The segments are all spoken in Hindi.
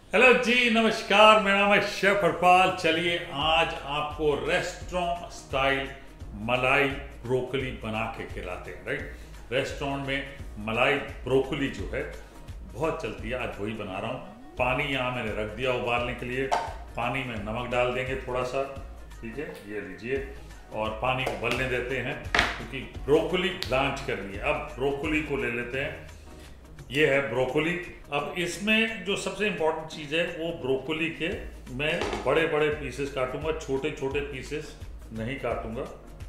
हेलो जी, नमस्कार। मेरा नाम है शेफ हरपाल। चलिए आज आपको रेस्टोरेंट स्टाइल मलाई ब्रोकली बना के खिलाते हैं। राइट, रेस्टोरेंट में मलाई ब्रोकली जो है बहुत चलती है, आज वही बना रहा हूँ। पानी यहाँ मैंने रख दिया उबालने के लिए। पानी में नमक डाल देंगे थोड़ा सा, ठीक है, ये लीजिए, और पानी उबलने देते हैं क्योंकि ब्रोकली ब्लांच करनी है। अब ब्रोकली को ले लेते हैं, ये है ब्रोकली। अब इसमें जो सबसे इम्पोर्टेंट चीज़ है वो ब्रोकली के मैं बड़े बड़े पीसेस काटूंगा, छोटे छोटे पीसेस नहीं काटूंगा।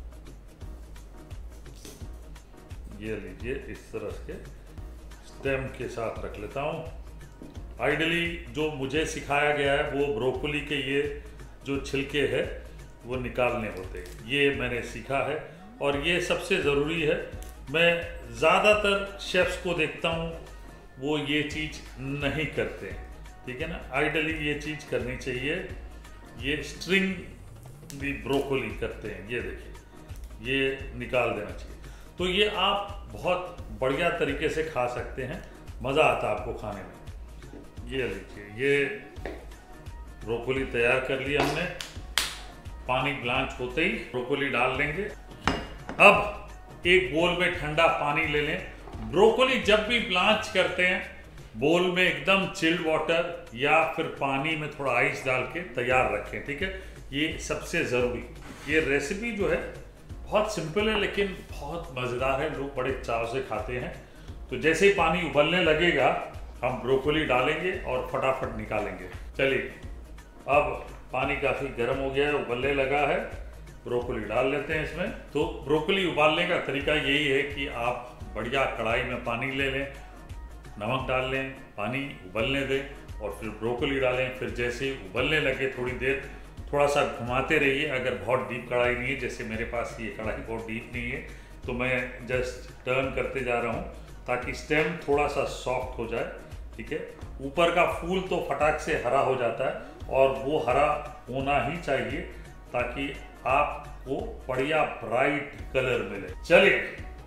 ये लीजिए, इस तरह के स्टेम के साथ रख लेता हूँ। आइडियली जो मुझे सिखाया गया है वो ब्रोकली के ये जो छिलके है वो निकालने होते हैं, ये मैंने सीखा है और ये सबसे ज़रूरी है। मैं ज़्यादातर शेफ्स को देखता हूँ वो ये चीज़ नहीं करते हैं, ठीक है ना। आइडियली ये चीज़ करनी चाहिए। ये स्ट्रिंग भी ब्रोकली करते हैं, ये देखिए, ये निकाल देना चाहिए। तो ये आप बहुत बढ़िया तरीके से खा सकते हैं, मज़ा आता है आपको खाने में। ये लीजिए, ये ब्रोकली तैयार कर लिया हमने। पानी ब्लांच होते ही ब्रोकली डाल देंगे। अब एक बोल में ठंडा पानी ले लें। ब्रोकली जब भी ब्लांच करते हैं बोल में एकदम चिल्ड वाटर या फिर पानी में थोड़ा आइस डाल के तैयार रखें, ठीक है। ये सबसे ज़रूरी। ये रेसिपी जो है बहुत सिंपल है लेकिन बहुत मज़ेदार है, लोग बड़े चाव से खाते हैं। तो जैसे ही पानी उबलने लगेगा हम ब्रोकली डालेंगे और फटाफट निकालेंगे। चलिए, अब पानी काफ़ी गर्म हो गया है, उबलने लगा है, ब्रोकली डाल लेते हैं इसमें। तो ब्रोकली उबालने का तरीका यही है कि आप बढ़िया कढ़ाई में पानी ले लें, नमक डाल लें, पानी उबलने दें और फिर ब्रोकली डालें। फिर जैसे ही उबलने लगे थोड़ी देर थोड़ा सा घुमाते रहिए। अगर बहुत डीप कढ़ाई नहीं है, जैसे मेरे पास ये कढ़ाई बहुत डीप नहीं है, तो मैं जस्ट टर्न करते जा रहा हूँ ताकि स्टेम थोड़ा सा सॉफ्ट हो जाए, ठीक है। ऊपर का फूल तो फटाक से हरा हो जाता है और वो हरा होना ही चाहिए ताकि आपको बढ़िया ब्राइट कलर मिले। चलिए,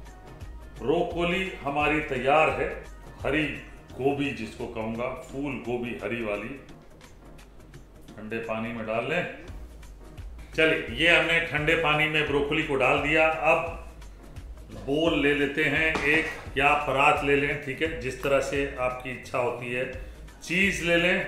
ब्रोकली हमारी तैयार है। हरी गोभी जिसको कहूँगा, फूल गोभी हरी वाली, ठंडे पानी में डाल लें। चलिए, ये हमने ठंडे पानी में ब्रोकली को डाल दिया। अब बोल ले लेते हैं एक, या परात ले लें, ठीक है, जिस तरह से आपकी इच्छा होती है। चीज़ ले लें,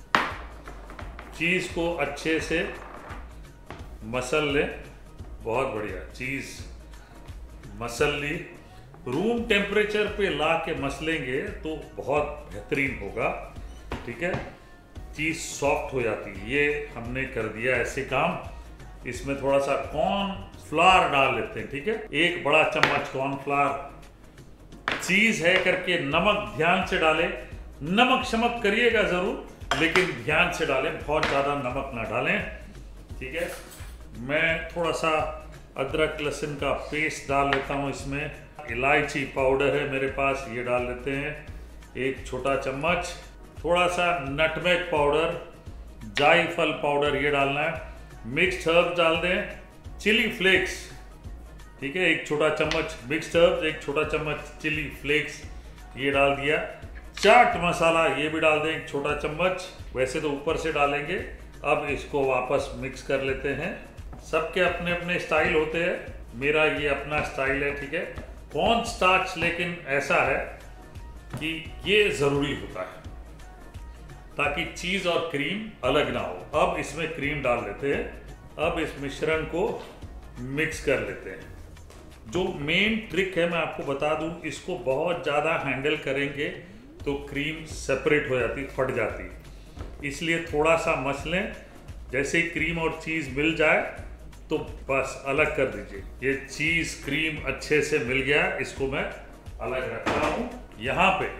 चीज़ को अच्छे से मसल लें। बहुत बढ़िया, चीज़ मसल ली। रूम टेम्परेचर पे ला के मसलेंगे तो बहुत बेहतरीन होगा, ठीक है। चीज़ सॉफ्ट हो जाती है। ये हमने कर दिया ऐसे काम। इसमें थोड़ा सा कॉर्नफ्लावर डाल लेते हैं, ठीक है, एक बड़ा चम्मच कॉर्नफ्लावर। चीज़ है करके नमक ध्यान से डालें। नमक शमक करिएगा ज़रूर लेकिन ध्यान से डालें, बहुत ज़्यादा नमक ना डालें, ठीक है। मैं थोड़ा सा अदरक लहसुन का पेस्ट डाल लेता हूँ इसमें। इलायची पाउडर है मेरे पास, ये डाल लेते हैं एक छोटा चम्मच। थोड़ा सा नटमेग पाउडर, जायफल पाउडर ये डालना है। मिक्स्ड हर्ब्स डाल दें, चिली फ्लेक्स, ठीक है, एक छोटा चम्मच मिक्स्ड हर्ब्स, एक छोटा चम्मच चिली फ्लेक्स ये डाल दिया। चाट मसाला ये भी डाल दें एक छोटा चम्मच, वैसे तो ऊपर से डालेंगे। अब इसको वापस मिक्स कर लेते हैं। सबके अपने अपने स्टाइल होते हैं, मेरा ये अपना स्टाइल है, ठीक है। कॉर्न स्टार्च लेकिन ऐसा है कि ये ज़रूरी होता है ताकि चीज़ और क्रीम अलग ना हो। अब इसमें क्रीम डाल लेते हैं। अब इस मिश्रण को मिक्स कर लेते हैं। जो मेन ट्रिक है मैं आपको बता दूं, इसको बहुत ज़्यादा हैंडल करेंगे तो क्रीम सेपरेट हो जाती, फट जाती। इसलिए थोड़ा सा मसलें, जैसे ही क्रीम और चीज़ मिल जाए तो बस अलग कर दीजिए। ये चीज़ क्रीम अच्छे से मिल गया, इसको मैं अलग रख रहा हूँ। यहाँ पे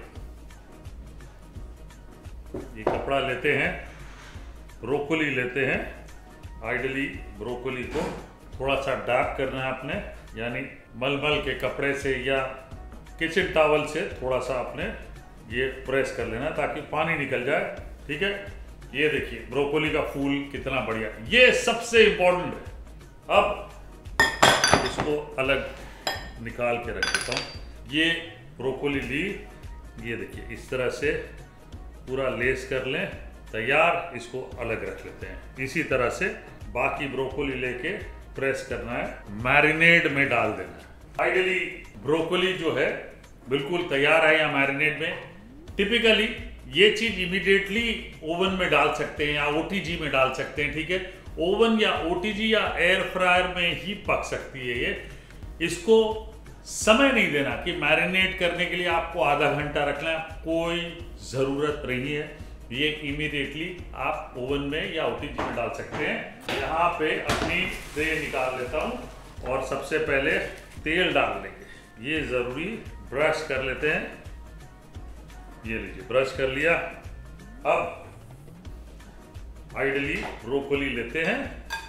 ये कपड़ा लेते हैं, ब्रोकली लेते हैं। आइडियली ब्रोकली को थोड़ा सा डार्क करना है आपने, यानी मलमल के कपड़े से या किचन टॉवल से थोड़ा सा आपने ये प्रेस कर लेना ताकि पानी निकल जाए, ठीक है। ये देखिए ब्रोकली का फूल कितना बढ़िया, ये सबसे इम्पोर्टेंट है। अब इसको अलग निकाल के रख देता हूँ। ये ब्रोकली ली, ये देखिए इस तरह से पूरा लेस कर लें तैयार, इसको अलग रख लेते हैं। इसी तरह से बाकी ब्रोकोली लेके प्रेस करना है, मैरिनेड में डाल देना है। आइडियली ब्रोकोली जो है बिल्कुल तैयार है या मैरिनेड में। टिपिकली ये चीज इमीडिएटली ओवन में डाल सकते हैं या ओटीजी में डाल सकते हैं, ठीक है। ओवन या ओटीजी या एयर फ्रायर में ही पक सकती है ये। इसको समय नहीं देना कि मैरिनेट करने के लिए आपको आधा घंटा रखना है, कोई ज़रूरत नहीं है। ये इमीडिएटली आप ओवन में या ओटीजी में डाल सकते हैं। यहाँ पे अपनी ट्रे निकाल लेता हूँ और सबसे पहले तेल डाल लेंगे, ये ज़रूरी। ब्रश कर लेते हैं, ये लीजिए ब्रश कर लिया। अब आइडली ब्रोकोली लेते हैं,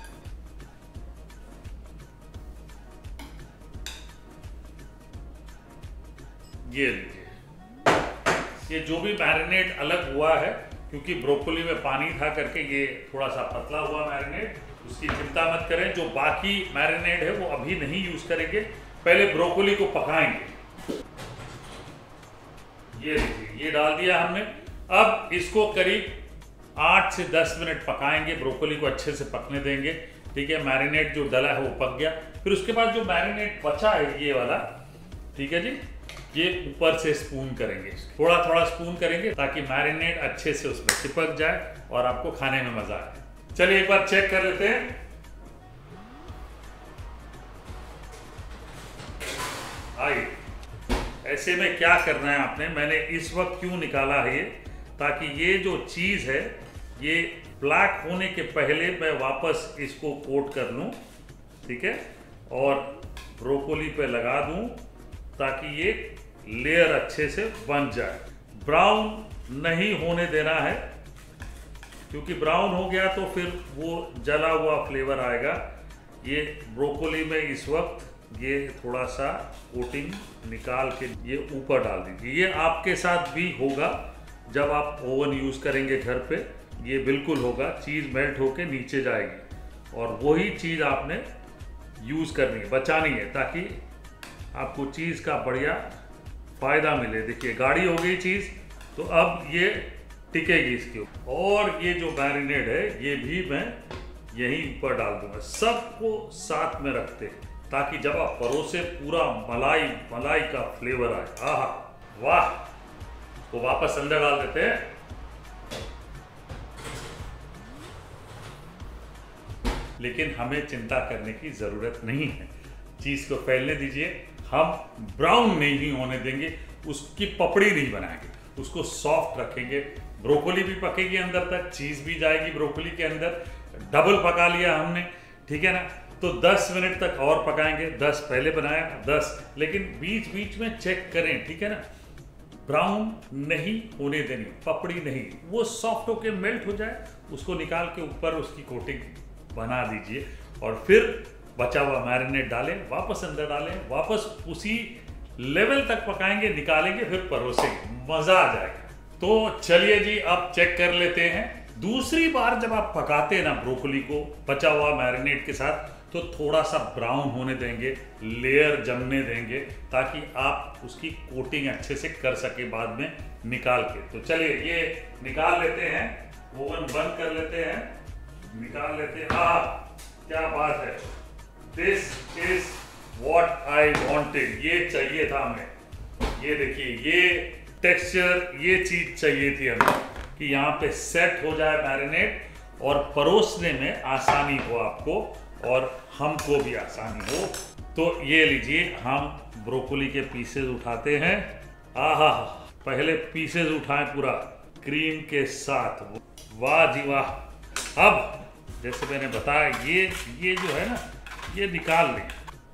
ये लीजिए। ये जो भी मैरिनेट अलग हुआ है, क्योंकि ब्रोकोली में पानी था करके ये थोड़ा सा पतला हुआ मैरिनेट, उसकी चिंता मत करें। जो बाकी मैरिनेट है वो अभी नहीं यूज करेंगे, पहले ब्रोकोली को पकाएंगे। ये लीजिए, ये डाल दिया हमने। अब इसको करीब 8 से 10 मिनट पकाएंगे, ब्रोकोली को अच्छे से पकने देंगे, ठीक है। मैरिनेट जो डला है वो पक गया। फिर उसके बाद जो मैरिनेट बचा है ये वाला, ठीक है जी, ये ऊपर से स्पून करेंगे, थोड़ा थोड़ा स्पून करेंगे ताकि मैरिनेट अच्छे से उसमें चिपक जाए और आपको खाने में मजा आए। चलिए एक बार चेक कर लेते हैं। आइए, ऐसे में क्या करना है आपने, मैंने इस वक्त क्यों निकाला है ये, ताकि ये जो चीज़ है ये ब्लैक होने के पहले मैं वापस इसको कोट कर लूँ, ठीक है, और ब्रोकोली पे लगा दूँ ताकि ये लेयर अच्छे से बन जाए। ब्राउन नहीं होने देना है, क्योंकि ब्राउन हो गया तो फिर वो जला हुआ फ्लेवर आएगा। ये ब्रोकोली में इस वक्त ये थोड़ा सा कोटिंग निकाल के ये ऊपर डाल दीजिए। ये आपके साथ भी होगा जब आप ओवन यूज़ करेंगे घर पे, ये बिल्कुल होगा, चीज़ मेल्ट होके नीचे जाएगी और वही चीज़ आपने यूज़ करनी है, बचानी है, ताकि आपको चीज़ का बढ़िया फ़ायदा मिले। देखिए गाढ़ी हो गई चीज़, तो अब ये टिकेगी इसके ऊपर। और ये जो मैरिनेड है ये भी मैं यहीं ऊपर डाल दूंगा, सबको साथ में रखते हैं ताकि जब आप परोसे पूरा मलाई मलाई का फ्लेवर आए। आहा वाह, तो वापस अंदर डाल देते हैं। लेकिन हमें चिंता करने की ज़रूरत नहीं है, चीज़ को फैलने दीजिए। हम ब्राउन नहीं होने देंगे, उसकी पपड़ी नहीं बनाएंगे, उसको सॉफ्ट रखेंगे। ब्रोकोली भी पकेगी अंदर तक, चीज़ भी जाएगी ब्रोकोली के अंदर। डबल पका लिया हमने, ठीक है ना, तो 10 मिनट तक और पकाएंगे। 10 पहले बनाया, 10, लेकिन बीच बीच में चेक करें, ठीक है ना, ब्राउन नहीं होने देनी, पपड़ी नहीं, वो सॉफ्ट होके मेल्ट हो जाए, उसको निकाल के ऊपर उसकी कोटिंग बना दीजिए और फिर बचा हुआ मैरिनेट डालें, वापस अंदर डालें, वापस उसी लेवल तक पकाएंगे, निकालेंगे, फिर परोसेंगे, मज़ा आ जाएगा। तो चलिए जी, अब चेक कर लेते हैं। दूसरी बार जब आप पकाते हैं ना ब्रोकोली को बचा हुआ मैरिनेट के साथ, तो थोड़ा सा ब्राउन होने देंगे, लेयर जमने देंगे, ताकि आप उसकी कोटिंग अच्छे से कर सके बाद में निकाल के। तो चलिए ये निकाल लेते हैं, ओवन बंद कर लेते हैं, निकाल लेते हैं। क्या बात है, this is what I wanted, ये चाहिए था हमें। ये देखिए, ये टेक्सचर, ये चीज चाहिए थी हमें कि यहाँ पे सेट हो जाए मैरिनेट और परोसने में आसानी हो आपको और हमको भी आसानी हो। तो ये लीजिए, हम ब्रोकोली के पीसेस उठाते हैं। आहा, पहले पीसेस उठाएं पूरा क्रीम के साथ, वाह जी वाह। अब जैसे मैंने बताया, ये जो है ना, ये निकाल लें।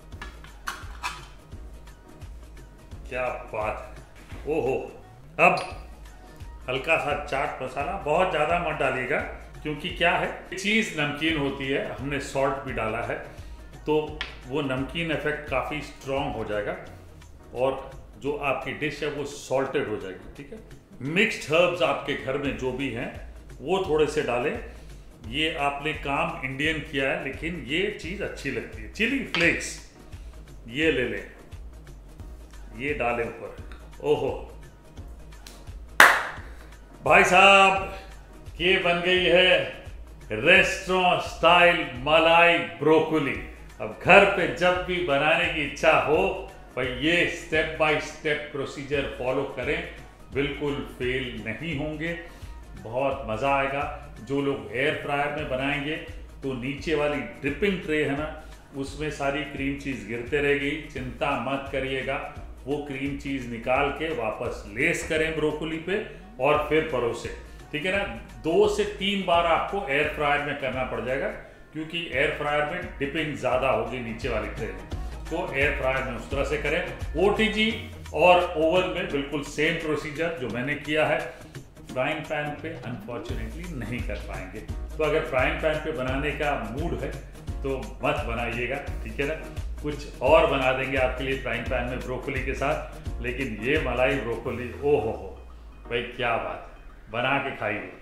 क्या बात है, ओहो। अब हल्का सा चाट मसाला, बहुत ज़्यादा मत डालिएगा, क्योंकि क्या है, चीज़ नमकीन होती है, हमने सॉल्ट भी डाला है, तो वो नमकीन इफेक्ट काफ़ी स्ट्रॉन्ग हो जाएगा और जो आपकी डिश है वो सॉल्टेड हो जाएगी, ठीक है। मिक्स्ड हर्ब्स आपके घर में जो भी हैं वो थोड़े से डालें। ये आपने काम इंडियन किया है, लेकिन ये चीज़ अच्छी लगती है। चिली फ्लेक्स ये ले लें, ये डालें ऊपर। ओहो भाई साहब, ये बन गई है रेस्टोरेंट स्टाइल मलाई ब्रोकोली। अब घर पे जब भी बनाने की इच्छा हो भाई ये step by step procedure follow करें, बिल्कुल फेल नहीं होंगे, बहुत मज़ा आएगा। जो लोग एयर फ्रायर में बनाएंगे तो नीचे वाली डिपिंग ट्रे है ना, उसमें सारी क्रीम चीज़ गिरते रहेगी, चिंता मत करिएगा। वो क्रीम चीज़ निकाल के वापस लेस करें ब्रोकोली पे और फिर परोसें, ठीक है ना। 2 से 3 बार आपको एयर फ्रायर में करना पड़ जाएगा, क्योंकि एयर फ्रायर में डिपिंग ज़्यादा होगी नीचे वाली ट्रे में, तो एयर फ्रायर में उस तरह से करें। ओटीजी और ओवन में बिल्कुल सेम प्रोसीजर जो मैंने किया है। फ्राइंग पैन पे अनफॉर्चुनेटली नहीं कर पाएंगे, तो अगर फ्राइंग पैन पे बनाने का मूड है तो मत बनाइएगा, ठीक है ना। कुछ और बना देंगे आपके लिए फ्राइंग पैन में ब्रोकोली के साथ, लेकिन ये मलाई ब्रोकोली ओ हो भाई क्या बात है, बना के खाइए।